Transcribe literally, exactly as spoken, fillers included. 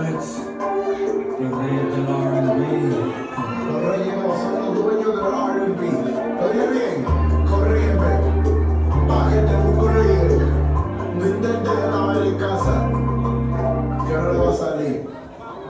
Rex, los reyes del R and B. Los reyes son los dueños del R and B. Oye bien, corrígeme, pa' que te busco reír. No intentes de la ver en casa.